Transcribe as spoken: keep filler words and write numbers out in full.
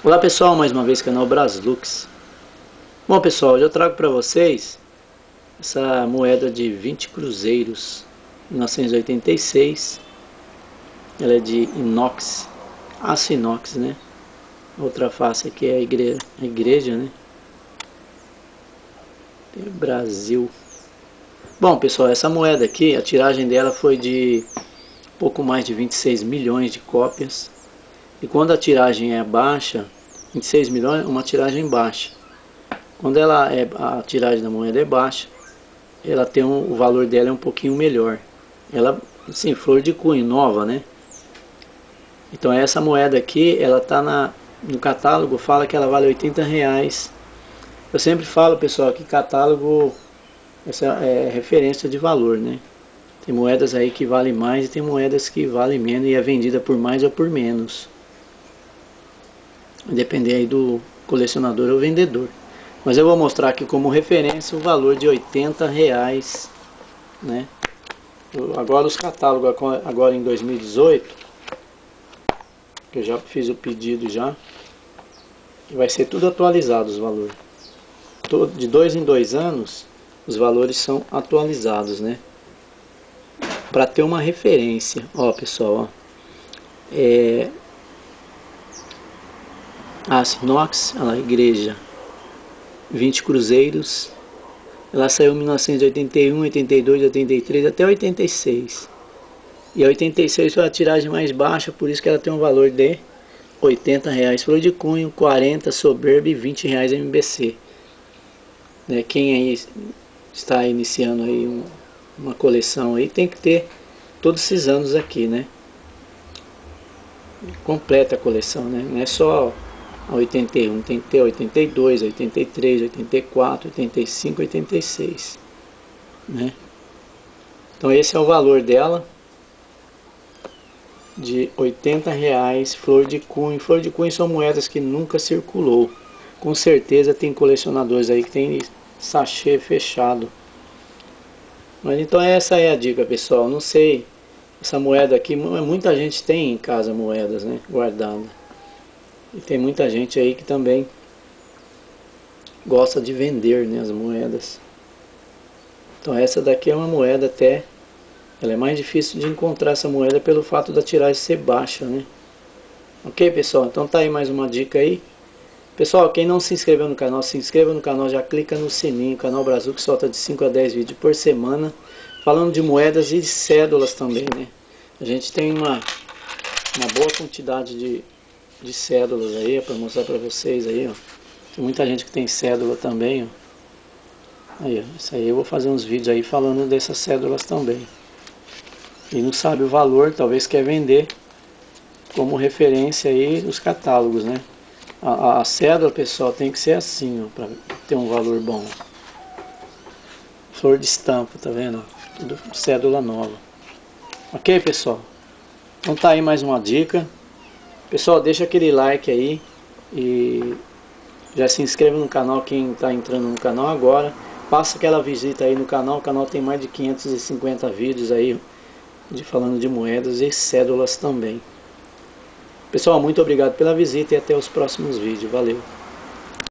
Olá pessoal, mais uma vez canal Braslux. Bom pessoal, hoje eu trago para vocês essa moeda de vinte cruzeiros, mil novecentos e oitenta e seis. Ela é de inox, aço inox, né? Outra face aqui é a igreja, a igreja né? Tem o Brasil. Bom pessoal, essa moeda aqui, a tiragem dela foi de pouco mais de vinte e seis milhões de cópias. E quando a tiragem é baixa, vinte e seis milhões é uma tiragem baixa. Quando ela é, a tiragem da moeda é baixa, ela tem um, o valor dela é um pouquinho melhor. Ela, sim, flor de cunho, nova, né? Então essa moeda aqui, ela tá na, no catálogo, fala que ela vale oitenta reais. Eu sempre falo, pessoal, que catálogo essa é referência de valor, né? Tem moedas aí que valem mais e tem moedas que valem menos e é vendida por mais ou por menos. Vai depender aí do colecionador ou vendedor. Mas eu vou mostrar aqui como referência o valor de oitenta reais, né? Agora os catálogos, agora em dois mil e dezoito, que eu já fiz o pedido já, vai ser tudo atualizado os valores. De dois em dois anos, os valores são atualizados, né? Para ter uma referência, ó pessoal, ó, é... aço inox, olha lá, igreja, vinte cruzeiros, ela saiu em mil novecentos e oitenta e um, oitenta e dois, oitenta e três até oitenta e seis. E a oitenta e seis foi a tiragem mais baixa, por isso que ela tem um valor de oitenta reais. Flor de cunho, quarenta, soberba e vinte reais M B C. Né, quem aí está iniciando aí um, uma coleção aí tem que ter todos esses anos aqui, né? Completa a coleção, né? Não é só a oitenta e um, tem que ter oitenta e dois, oitenta e três, oitenta e quatro, oitenta e cinco, oitenta e seis, né? Então esse é o valor dela, de oitenta reais, flor de cunho. Flor de cunho são moedas que nunca circulou. Com certeza tem colecionadores aí que tem sachê fechado. Mas então essa é a dica, pessoal. Não sei, essa moeda aqui, muita gente tem em casa moedas, né, guardada. E tem muita gente aí que também gosta de vender, né, as moedas. Então essa daqui é uma moeda até, ela é mais difícil de encontrar essa moeda pelo fato da tiragem ser baixa, né? Ok, pessoal? Então tá aí mais uma dica aí. Pessoal, quem não se inscreveu no canal, se inscreva no canal, já clica no sininho. O canal Brasil que solta de cinco a dez vídeos por semana, falando de moedas e de cédulas também, né? A gente tem uma, uma boa quantidade de, de cédulas aí, para mostrar para vocês aí, ó. Tem muita gente que tem cédula também, ó. Aí, ó, isso aí eu vou fazer uns vídeos aí falando dessas cédulas também. E não sabe o valor, talvez quer vender como referência aí os catálogos, né? A, a, a cédula, pessoal, tem que ser assim, ó, para ter um valor bom. Flor de estampa, tá vendo? Tudo cédula nova. Ok, pessoal? Então tá aí mais uma dica. Pessoal, deixa aquele like aí e já se inscreva no canal quem está entrando no canal agora. Passa aquela visita aí no canal. O canal tem mais de quinhentos e cinquenta vídeos aí de falando de moedas e cédulas também. Pessoal, muito obrigado pela visita e até os próximos vídeos. Valeu!